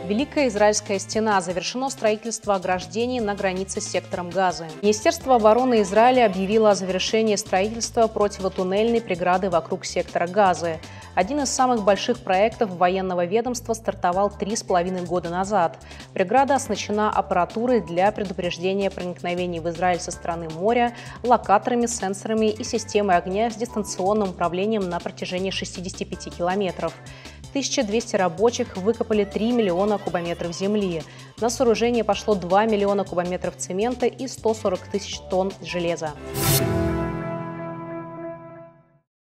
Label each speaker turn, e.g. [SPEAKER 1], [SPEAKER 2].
[SPEAKER 1] Великая Израильская стена. Завершено строительство ограждений на границе с сектором Газы. Министерство обороны Израиля объявило о завершении строительства противотуннельной преграды вокруг сектора Газы. Один из самых больших проектов военного ведомства стартовал 3,5 года назад. Преграда оснащена аппаратурой для предупреждения проникновений в Израиль со стороны моря, локаторами, сенсорами и системой огня с дистанционным управлением на протяжении 65 километров. 1200 рабочих выкопали 3 миллиона кубометров земли. На сооружение пошло 2 миллиона кубометров цемента и 140 тысяч тонн железа.